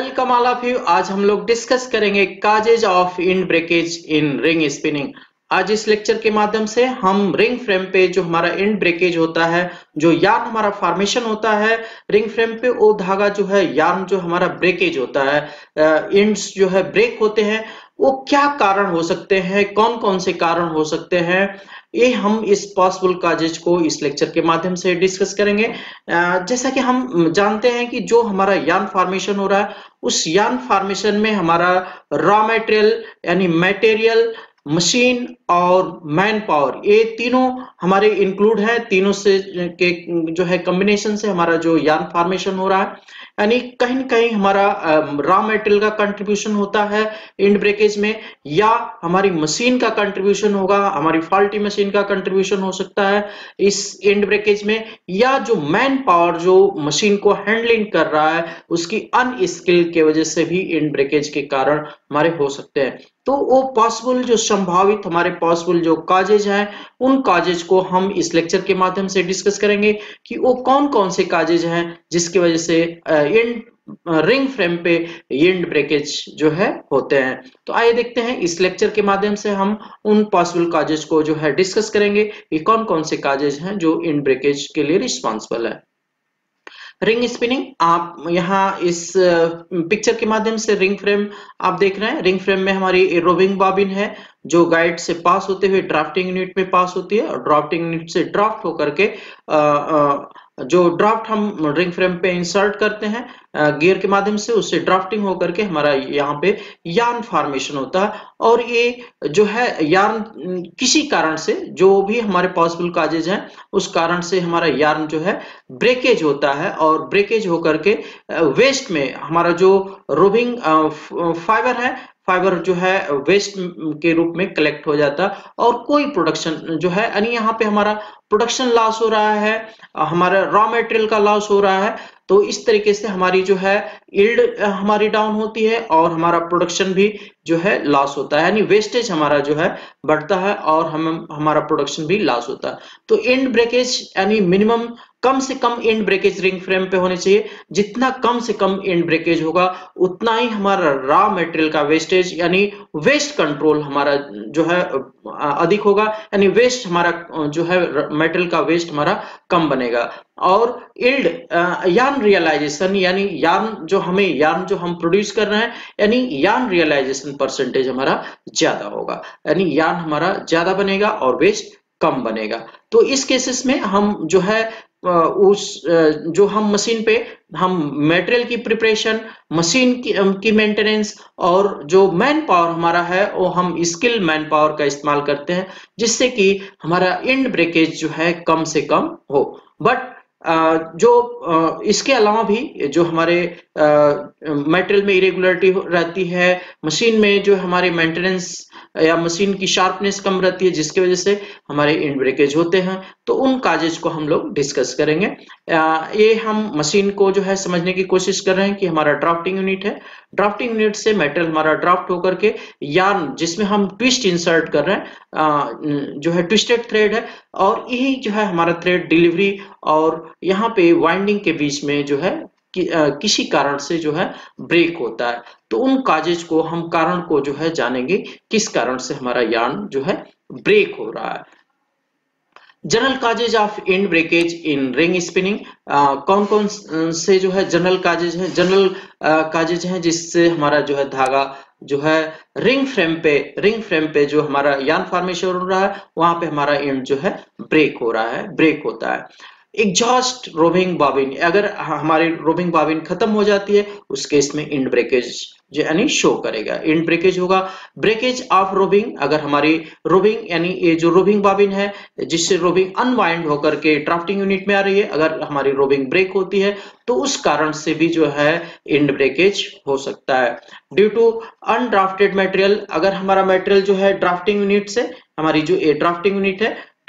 Welcome all of you. आज हम लोग डिस्कस करेंगे causes of end breakage in ring spinning. आज इस लेक्चर के माध्यम से हम रिंग फ्रेम पे जो हमारा इंड ब्रेकेज होता है, जो यार्न हमारा फॉर्मेशन होता है रिंग फ्रेम पे, वो धागा जो है यार्न जो हमारा ब्रेकेज होता है, इंड्स जो है ब्रेक होते हैं, वो क्या कारण हो सकते हैं, कौन कौन से कारण हो सकते हैं, ये हम इस पॉसिबल काजेज को इस लेक्चर के माध्यम से डिस्कस करेंगे। जैसा कि हम जानते हैं कि जो हमारा यार्न फॉर्मेशन हो रहा है, उस यार्न फॉर्मेशन में हमारा रॉ मटेरियल यानी मटेरियल, मशीन और मैन पावर, ये तीनों हमारे इंक्लूड है। तीनों से के जो है कॉम्बिनेशन से हमारा जो यार्न फॉर्मेशन हो रहा है, यानी कहीं न कहीं हमारा रॉ मटेरियल का कंट्रीब्यूशन होता है इंड ब्रेकेज में, या हमारी मशीन का कंट्रीब्यूशन होगा, हमारी फॉल्टी मशीन का कंट्रीब्यूशन हो सकता है इस इंड ब्रेकेज में, या जो मैन पावर जो मशीन को हैंडलिंग कर रहा है उसकी अनस्किल के वजह से भी इंड ब्रेकेज के कारण हमारे हो सकते हैं। तो वो पॉसिबल जो संभावित हमारे पॉसिबल जो काजेज हैं, उन काजेज को हम इस लेक्चर के माध्यम से डिस्कस करेंगे कि वो कौन कौन से काजेज हैं जिसकी वजह से इंड रिंग फ्रेम पे इंड ब्रेकेज जो है होते हैं। तो आइए देखते हैं इस लेक्चर के माध्यम से हम उन पॉसिबल काजेज को जो है डिस्कस करेंगे कि कौन कौन से काजेज हैं जो इंड ब्रेकेज के लिए रिस्पॉन्सिबल है। रिंग स्पिनिंग, आप यहाँ इस पिक्चर के माध्यम से रिंग फ्रेम आप देख रहे हैं। रिंग फ्रेम में हमारी रोविंग बॉबिन है जो गाइड से पास होते हुए ड्राफ्टिंग यूनिट में पास होती है, और ड्राफ्टिंग यूनिट से ड्राफ्ट होकर के जो ड्राफ्ट हम रिंग फ्रेम पे इंसर्ट करते हैं गियर के माध्यम से, उससे ड्राफ्टिंग होकर के हमारा यहाँ पे यार्न फॉर्मेशन होता है। और ये जो है यार्न किसी कारण से, जो भी हमारे पॉसिबल काजेज हैं उस कारण से हमारा यार्न जो है ब्रेकेज होता है, और ब्रेकेज होकर के वेस्ट में हमारा जो रोविंग फाइबर है, फाइबर जो है वेस्ट के रूप में कलेक्ट हो जाता है, और कोई प्रोडक्शन जो है, यानी यहाँ पे हमारा प्रोडक्शन लॉस हो रहा है, हमारा रॉ मटेरियल का लॉस हो रहा है। तो इस तरीके से हमारी जो है यील्ड हमारी डाउन होती है और हमारा प्रोडक्शन भी जो है लॉस होता है, यानी वेस्टेज हमारा जो है बढ़ता है और हमारा प्रोडक्शन भी लॉस होता है। तो इंड ब्रेकेज यानी मिनिमम कम से कम इंड ब्रेकेज रिंग फ्रेम पे होने चाहिए। जितना कम से कम इंड ब्रेकेज होगा उतना ही हमारा रॉ मटेरियल का वेस्टेज यानी वेस्ट कंट्रोल हमारा जो है अधिक होगा, यानी वेस्ट हमारा जो है मटेरियल का वेस्ट हमारा कम बनेगा। और यील्ड यार्न रियलाइजेशन, यानी यार्न जो हम प्रोड्यूस कर रहे हैं, यानी यार्न रियलाइजेशन परसेंटेज हमारा ज्यादा होगा, यानी यार्न हमारा ज्यादा बनेगा और वेस्ट कम बनेगा। तो इस केसेस में हम जो है जो हम मशीन पे हम मटेरियल की प्रिपरेशन, मशीन की मेंटेनेंस, और जो मैन पावर हमारा है वो हम स्किल मैन पावर का इस्तेमाल करते हैं, जिससे कि हमारा इंड ब्रेकेज जो है कम से कम हो। बट जो इसके अलावा भी जो हमारे मटेरियल में इरेगुलरिटी रहती है, मशीन में जो हमारे मेंटेनेंस या मशीन की शार्पनेस कम रहती है, जिसकी वजह से हमारे इंड ब्रेकेज होते हैं, तो उन काजेज को हम लोग डिस्कस करेंगे। ये हम मशीन को जो है समझने की कोशिश कर रहे हैं कि हमारा ड्राफ्टिंग यूनिट है, ड्राफ्टिंग यूनिट से मेटेरियल हमारा ड्राफ्ट होकर के यार्न जिसमें हम ट्विस्ट इंसर्ट कर रहे हैं जो है ट्विस्टेड थ्रेड है, और यही जो है हमारा थ्रेड डिलीवरी और यहाँ पे वाइंडिंग के बीच में जो है किसी कारण से जो है ब्रेक होता है। तो उन काजेज को हम कारण को जो है जानेंगे, किस कारण से हमारा यार्न जो है ब्रेक हो रहा है। General causes of end breakage in ring spinning, कौन कौन से जो है जनरल काजेज हैं जिससे हमारा जो है धागा जो है रिंग फ्रेम पे जो हमारा यार्न फॉर्मेशन हो रहा है, वहां पे हमारा इंड जो है ब्रेक होता है। एग्जॉस्ट रोविंग बॉबिन, अगर हमारी रोविंग बॉबिन खत्म हो जाती है उस केस में इंड ब्रेकेज जो यानी शो करेगा, इंड ब्रेकेज होगा। ब्रेकेज ऑफ रोविंग, अगर हमारी रोविंग यानी ये जो रोविंग बॉबिन है जिससे रोविंग अनवाइंड होकर के ड्राफ्टिंग यूनिट में आ रही है, अगर हमारी रोविंग ब्रेक होती है तो उस कारण से भी जो है इंड ब्रेकेज हो सकता है। ड्यू टू अनड्राफ्टेड मटेरियल, अगर हमारा मटेरियल जो है ड्राफ्टिंग यूनिट से, हमारी जो ड्राफ्टिंग यूनिट है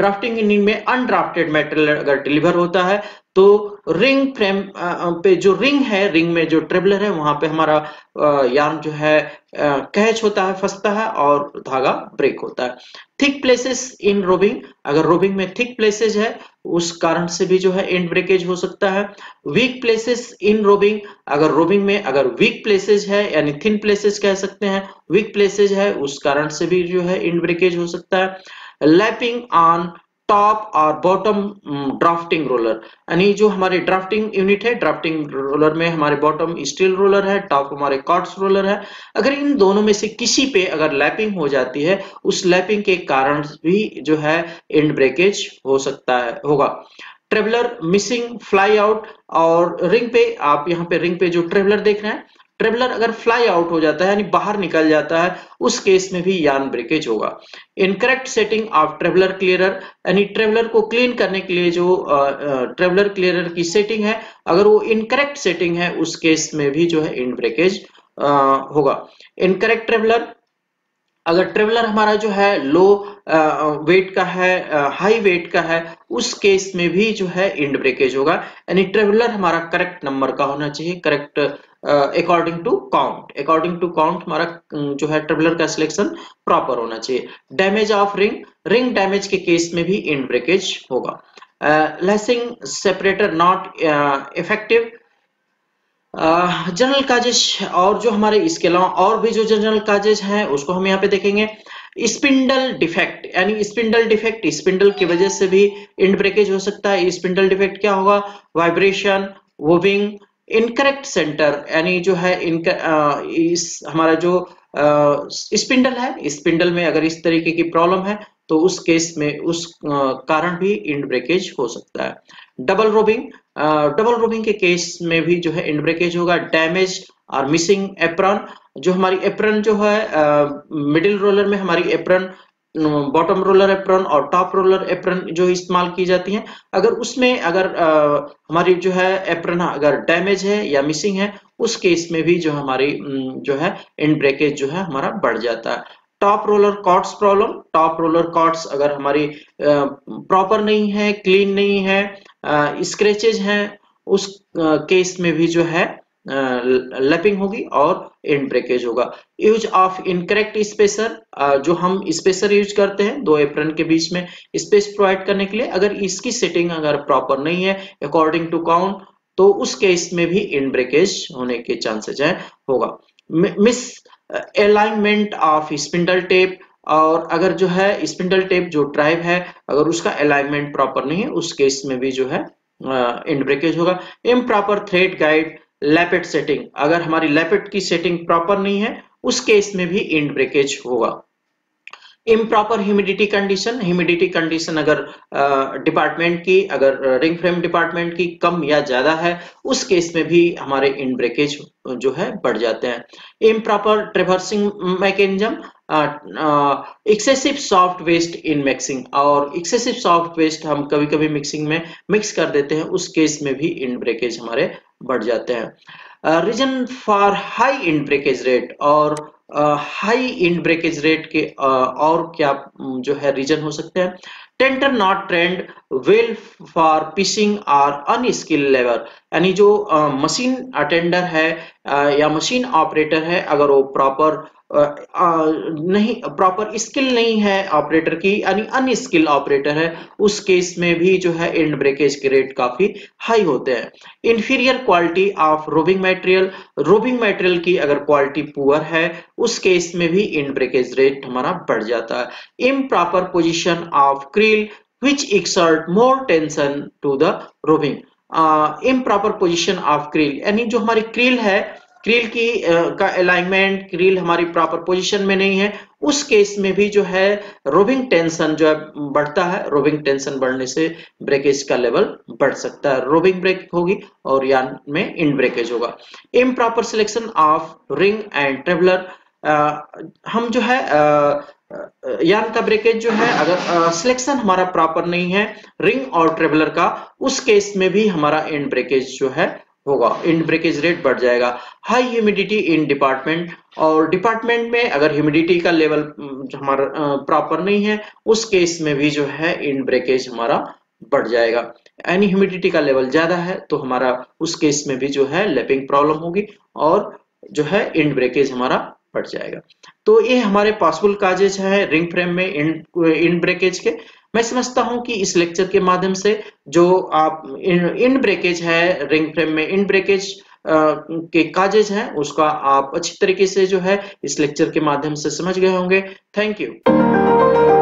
ड्राफ्टिंग इंजन में अनड्राफ्टेड मटेरियल अगर डिलीवर होता है तो रिंग फ्रेम पे जो रिंग है, रिंग में जो ट्रेवलर है वहां पे हमारा यार्न जो है कैच होता है, फंसता है और धागा ब्रेक होता है। थिक प्लेसेस इन रोबिंग, अगर रोबिंग में थिक प्लेसेस है उस कारण से भी जो है एंड ब्रेकेज हो सकता है। वीक प्लेसेस इन रोबिंग, अगर रोबिंग में अगर वीक प्लेसेस है यानी थिन प्लेसेस कह सकते हैं, वीक प्लेसेस है उस कारण से भी जो है एंड ब्रेकेज हो सकता है। लैपिंग ऑन टॉप और बॉटम ड्राफ्टिंग रोलर, यानी जो हमारे ड्राफ्टिंग यूनिट है, ड्राफ्टिंग रोलर में हमारे बॉटम स्टील रोलर है, टॉप हमारे कॉर्ड्स रोलर है, अगर इन दोनों में से किसी पे अगर लैपिंग हो जाती है उस लैपिंग के कारण भी जो है एंड ब्रेकेज हो सकता है, होगा। ट्रेवलर मिसिंग फ्लाई आउट, और रिंग पे आप यहाँ पे रिंग पे जो ट्रेवलर देख रहे हैं, ट्रेवलर अगर फ्लाई आउट हो जाता है यानी बाहर निकल जाता है उस केस में भी यार्न ब्रेकेज होगा। Incorrect setting of traveller clearer, यानी ट्रेवलर को क्लीन करने के लिए जो ट्रेवलर क्लियरर की सेटिंग है अगर वो इनकरेक्ट सेटिंग है उस केस में भी जो है एंड ब्रेकेज होगा। इनकरेक्ट ट्रेवलर, अगर ट्रेवलर हमारा जो है लो वेट का है, हाई वेट का है, उस केस में भी जो है एंड ब्रेकेज होगा। यानी ट्रेवलर हमारा करेक्ट नंबर का होना चाहिए, correct according to count, according to count हमारा जो है ट्रेवलर का सिलेक्शन प्रॉपर होना चाहिए। Damage of ring, ring damage के केस में भी एंड ब्रेकेज होगा। Lacing separator not effective, general causes, और जो हमारे इसके अलावा और भी जो जनरल काजेज हैं उसको हम यहाँ पे देखेंगे। स्पिंडल डिफेक्ट, यानी स्पिंडल डिफेक्ट, स्पिंडल की वजह से भी एंड ब्रेकेज हो सकता है। स्पिंडल डिफेक्ट क्या होगा? वाइब्रेशन, वोविंग, इनकरेक्ट सेंटर, यानी जो है इस हमारा जो स्पिंडल है, स्पिंडल में अगर इस तरीके की प्रॉब्लम है तो उस केस में उस कारण भी एंड ब्रेकेज हो सकता है। डबल रोबिंग, डबल रोबिंग के केस में भी जो है एंड ब्रेकेज होगा। डैमेज और मिसिंग एप्रन, जो हमारी एप्रन जो है मिडिल रोलर में हमारी एप्रन, बॉटम रोलर एप्रन और टॉप रोलर एप्रन जो इस्तेमाल की जाती हैं, अगर उसमें अगर हमारी जो है एप्रन अगर डैमेज है या मिसिंग है उस केस में भी जो हमारी जो है एंड ब्रेकेज जो है हमारा बढ़ जाता है। Top roller cords problem, top roller cords अगर हमारी प्रॉपर नहीं है, क्लीन नहीं है, स्क्रैचेज हैं, उस केस में भी जो है लैपिंग होगी और एंड ब्रेकेज होगा। यूज ऑफ इनकरेक्ट स्पेसर, जो हम स्पेसर यूज करते हैं दो एप्रन के बीच में स्पेस प्रोवाइड करने के लिए, अगर इसकी सेटिंग अगर प्रॉपर नहीं है अकॉर्डिंग टू काउंट तो उस केस में भी एंड ब्रेकेज होने के चांसेस है होगा। Misalignment of spindle tape, और अगर जो है स्पिंडल टेप जो ड्राइव है अगर उसका अलाइनमेंट प्रॉपर नहीं है उस केस में भी जो है एंड ब्रेकेज होगा। Improper thread guide lappet setting, अगर हमारी लैपेट की सेटिंग प्रॉपर नहीं है उस केस में भी एंड ब्रेकेज होगा। Improper humidity condition, humidity condition अगर डिपार्टमेंट की अगर रिंग फ्रेम डिपार्टमेंट की कम या ज्यादा है उस केस में भी हमारे इन ब्रेकेज जो है बढ़ जाते हैं। Improper traversing mechanism, excessive soft waste in mixing, और एक्सेसिव सॉफ्ट वेस्ट हम कभी कभी मिक्सिंग में मिक्स कर देते हैं उस केस में भी इन ब्रेकेज हमारे बढ़ जाते हैं। Reason for high end breakage rate, और हाई इन ब्रेकेज रेट के और क्या जो है रीजन हो सकते हैं। Tender not trained well for piecing और अनस्किल्ड लेबर, यानी जो मशीन अटेंडर है या मशीन ऑपरेटर है अगर वो प्रॉपर नहीं, प्रॉपर स्किल नहीं है ऑपरेटर की यानी अनस्किल ऑपरेटर है उस केस में भी जो है एंड ब्रेकेज के रेट काफी हाई होते हैं। Inferior quality of roving material, roving material की अगर क्वालिटी पुअर है उस केस में भी एंड ब्रेकेज रेट हमारा बढ़ जाता है। Improper position of creel which exert more tension to the robbing, improper position of creel, यानी जो हमारी क्रील है, क्रील की का अलाइनमेंट, क्रील हमारी प्रॉपर पोजीशन में नहीं है उस केस में भी जो है रोबिंग टेंशन जो है बढ़ता है। रोबिंग टेंशन बढ़ने से ब्रेकेज का लेवल बढ़ सकता है, रोबिंग ब्रेक होगी और यान में इन ब्रेकेज होगा। Improper selection of ring and traveller, हम जो है यान का ब्रेकेज जो है अगर सिलेक्शन हमारा प्रॉपर नहीं है रिंग और ट्रेवलर का उस केस में भी हमारा एंड ब्रेकेज जो है होगा, इंड ब्रेकेज रेट बढ़ जाएगा। हाई ह्यूमिडिटी इन डिपार्टमेंट, और डिपार्टमेंट में अगर ह्यूमिडिटी का लेवल हमारा प्रॉपर नहीं है, उस केस में भी जो है इंड ब्रेकेज हमारा बढ़ जाएगा। यानी ह्यूमिडिटी का लेवल ज्यादा है तो हमारा उस केस में भी जो है लैपिंग प्रॉब्लम होगी और जो है इंड ब्रेकेज हमारा बढ़ जाएगा। तो ये हमारे पॉसिबल काजेज है रिंग फ्रेम में इंड ब्रेकेज के। मैं समझता हूं कि इस लेक्चर के माध्यम से जो आप इंड ब्रेकेज है रिंग फ्रेम में इंड ब्रेकेज के काजेज हैं उसका आप अच्छी तरीके से जो है इस लेक्चर के माध्यम से समझ गए होंगे। Thank you.